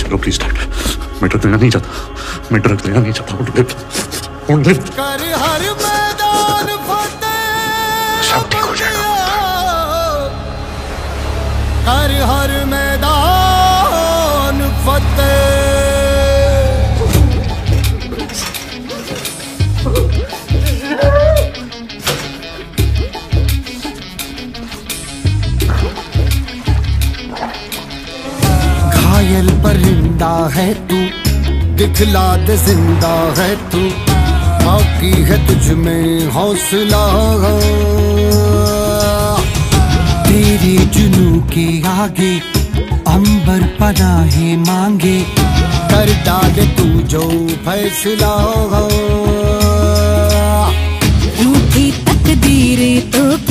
करो please dad, मैं drug लेना नहीं चाहता, मैं ड्रग लेना नहीं चाहता। कर हर मैदान फतेह, सब ठीक हो जाएगा। कर हर मैदान फतेह। घायल परिंदा है तू, दिखला दे जिंदा है तू, बाकी है तुझ में हौसला। तेरे जुनू के आगे अंबर पनाहे मांगे, कर डाले तू जो फैसला। रूठी तकदीरें तो